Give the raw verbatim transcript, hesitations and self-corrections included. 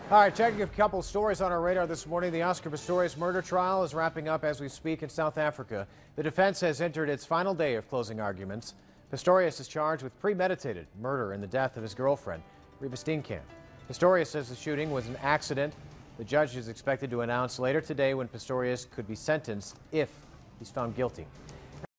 All right, checking a couple stories on our radar this morning. The Oscar Pistorius murder trial is wrapping up as we speak in South Africa. The defense has entered its final day of closing arguments. Pistorius is charged with premeditated murder in the death of his girlfriend, Reeva Steenkamp. Pistorius says the shooting was an accident. The judge is expected to announce later today when Pistorius could be sentenced if he's found guilty.